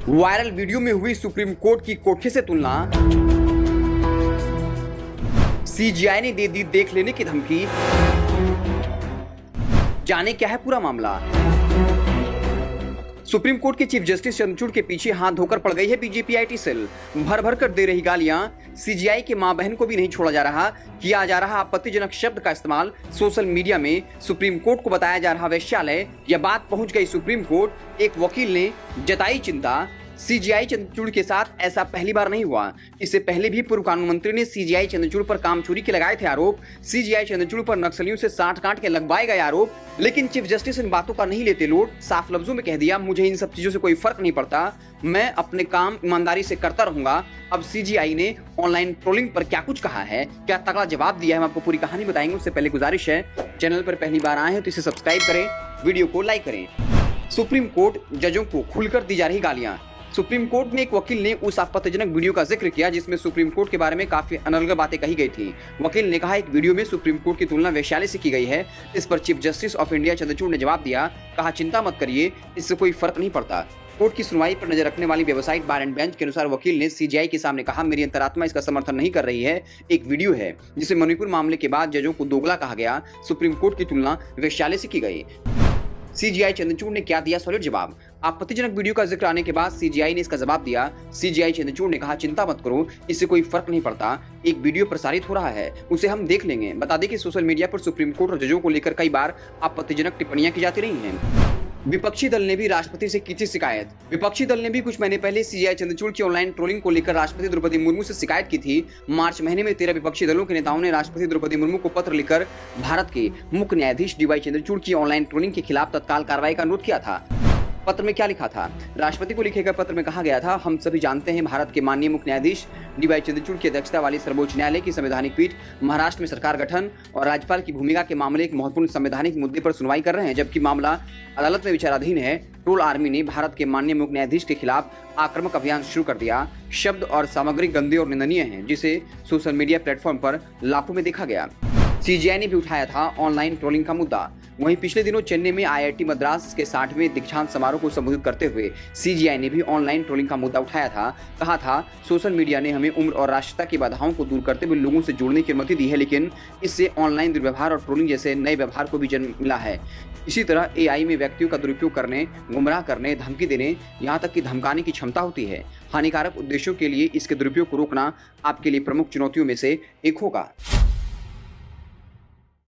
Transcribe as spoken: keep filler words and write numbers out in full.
Viral video में हुई supreme court की कोठे से तुलना, सीजीआई ने दे दी देख लेने की धमकी। जाने क्या है पूरा मामला। सुप्रीम कोर्ट के चीफ जस्टिस चंद्रचूड़ के पीछे हाथ धोकर पड़ गई है बीजेपी आईटी सेल। भर भर कर दे रही गालियां, सीजीआई के मां बहन को भी नहीं छोड़ा जा रहा। किया जा रहा आपत्तिजनक शब्द का इस्तेमाल सोशल मीडिया में। सुप्रीम कोर्ट को बताया जा रहा वैश्यालय। यह बात पहुंच गई सुप्रीम कोर्ट। एक वकील ने जताई चिंता। सीजीआई चंद्रचूड़ के साथ ऐसा पहली बार नहीं हुआ। इससे पहले भी पूर्व कानून मंत्री ने सीजीआई चंद्रचूड़ पर काम चोरी के लगाए थे आरोप। सीजीआई चंद्रचूड़ पर नक्सलियों से साठ काट के लगवाए गए आरोप। लेकिन चीफ जस्टिस इन बातों का नहीं लेते लोड। साफ लफ्जों में कह दिया, मुझे इन सब चीजों से कोई फर्क नहीं पड़ता, मैं अपने काम ईमानदारी से करता रहूंगा। अब सीजीआई ने ऑनलाइन ट्रोलिंग पर क्या कुछ कहा है, क्या तगड़ा जवाब दिया है, हम आपको पूरी कहानी बताएंगे। उससे पहले गुजारिश है, चैनल पर पहली बार आए हैं तो इसे सब्सक्राइब करें, वीडियो को लाइक करें। सुप्रीम कोर्ट जजों को खुलकर दी जा रही गालियां। सुप्रीम कोर्ट में एक वकील ने उस आपत्तिजनक वीडियो का जिक्र किया जिसमें सुप्रीम कोर्ट के बारे में काफी अनर्गल बातें कही गई थी। वकील ने कहा, एक वीडियो में सुप्रीम कोर्ट की तुलना वैश्यालय से की गई है। इस पर Chief Justice of India Chandrachud ने जवाब दिया। कहा, चिंता मत करिए, इससे कोई फर्क नहीं पड़ता। कोर्ट की सुनवाई पर नजर रखने वाली वेबसाइट बार एंड बेंच के अनुसार वकील ने सीजीआई के सामने कहा, मेरी अंतरात्मा इसका समर्थन नहीं कर रही है। एक वीडियो है जिसे मणिपुर मामले के बाद जजों को दोगला कहा गया। सुप्रीम कोर्ट की तुलना वैश्यालय से की गई। सीजीआई चंद्रचूड़ ने क्या दिया सॉलिड जवाब। आपत्तिजनक वीडियो का जिक्र आने के बाद सीजीआई ने इसका जवाब दिया। सीजीआई चंद्रचूड़ ने कहा, चिंता मत करो, इससे कोई फर्क नहीं पड़ता। एक वीडियो प्रसारित हो रहा है, उसे हम देख लेंगे। बता दें कि सोशल मीडिया पर सुप्रीम कोर्ट और जजों को लेकर कई बार आपत्तिजनक टिप्पणियां की जाती रही हैं। विपक्षी दल ने भी राष्ट्रपति से की थी शिकायत। विपक्षी दल ने भी कुछ महीने पहले सीजीआई चंद्रचूड़ की ऑनलाइन ट्रोलिंग को लेकर राष्ट्रपति द्रौपदी मुर्मू से शिकायत की थी। मार्च महीने में तेरह विपक्षी दलों के नेताओं ने राष्ट्रपति द्रौपदी मुर्मू को पत्र लिखकर भारत के मुख्य न्यायाधीश डीवाई चंद्रचूड़ की ऑनलाइन ट्रोलिंग के खिलाफ तत्काल कार्रवाई का अनुरोध किया था। पत्र में क्या लिखा था? राष्ट्रपति को लिखे गए पत्र में कहा गया था, हम सभी जानते हैं भारत के माननीय मुख्य न्यायाधीश डीवाई चंद्रचूड़ की अध्यक्षता वाली सर्वोच्च न्यायालय की संवैधानिक पीठ महाराष्ट्र में सरकार गठन और राज्यपाल की भूमिका के मामले एक महत्वपूर्ण संवैधानिक मुद्दे पर सुनवाई कर रहे हैं, जबकि मामला अदालत में विचाराधीन है। ट्रोल आर्मी ने भारत के माननीय मुख्य न्यायाधीश के खिलाफ आक्रामक अभियान शुरू कर दिया। शब्द और सामग्री गंदे और निंदनीय हैं, जिसे सोशल मीडिया प्लेटफॉर्म पर लाखों में देखा गया। सीजीआई ने भी उठाया था ऑनलाइन ट्रोलिंग का मुद्दा। वहीं पिछले दिनों चेन्नई में आईआईटी मद्रास के साठवें दीक्षांत समारोह को संबोधित करते हुए सीजीआई ने भी ऑनलाइन ट्रोलिंग का मुद्दा उठाया था। कहा था, सोशल मीडिया ने हमें उम्र और राष्ट्रीयता की बाधाओं को दूर करते हुए लोगों से जुड़ने की अनुमति दी है, लेकिन इससे ऑनलाइन दुर्व्यवहार और ट्रोलिंग जैसे नए व्यवहार को भी जन्म मिला है। इसी तरह एआई में व्यक्तियों का दुरुपयोग करने, गुमराह करने, धमकी देने, यहाँ तक कि धमकाने की क्षमता होती है। हानिकारक उद्देश्यों के लिए इसके दुरुपयोग को रोकना आपके लिए प्रमुख चुनौतियों में से एक होगा।